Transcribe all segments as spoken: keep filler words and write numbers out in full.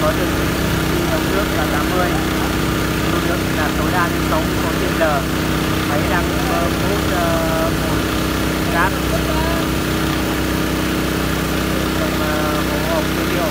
có đường dòng nước là tám mươi, lưu lượng là tối đa đến sáu mươi trên giờ. Máy đang hút bụi cát trong hố hộp nguyên liệu.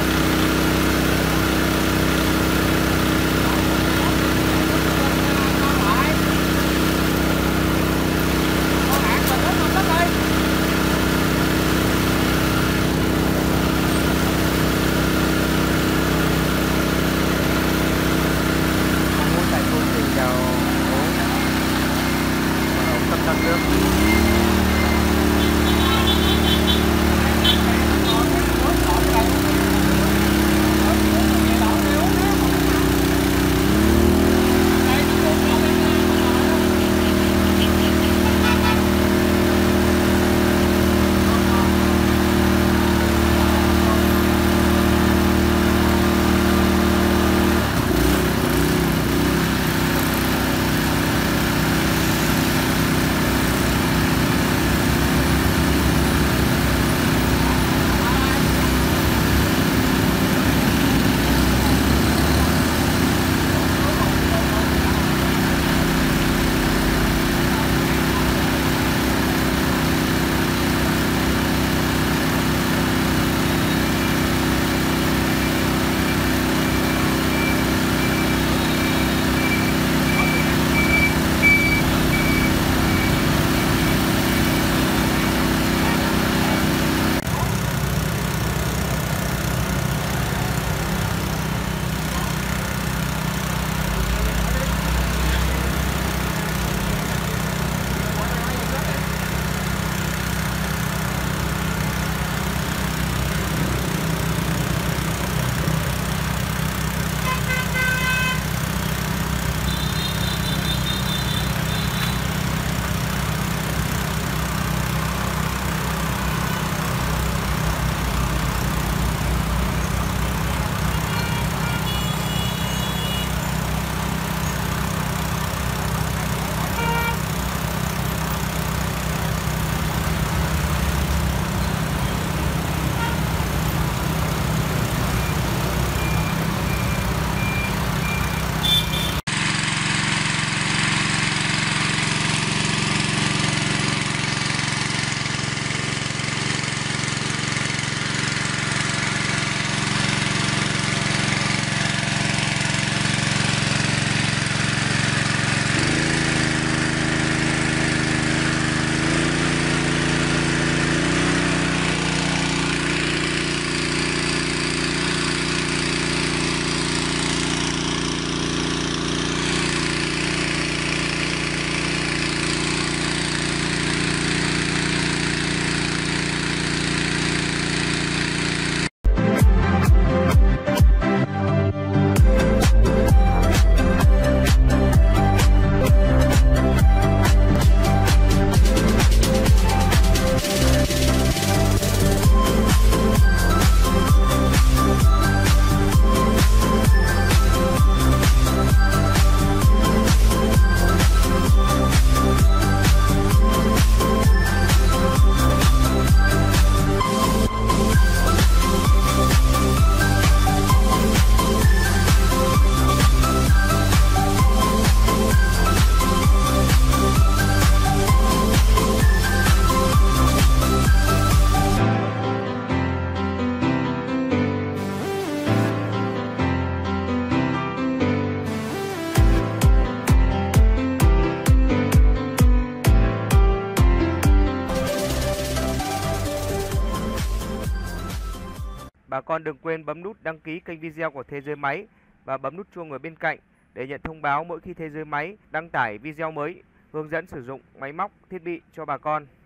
Bà con đừng quên bấm nút đăng ký kênh video của Thế Giới Máy và bấm nút chuông ở bên cạnh để nhận thông báo mỗi khi Thế Giới Máy đăng tải video mới hướng dẫn sử dụng máy móc, thiết bị cho bà con.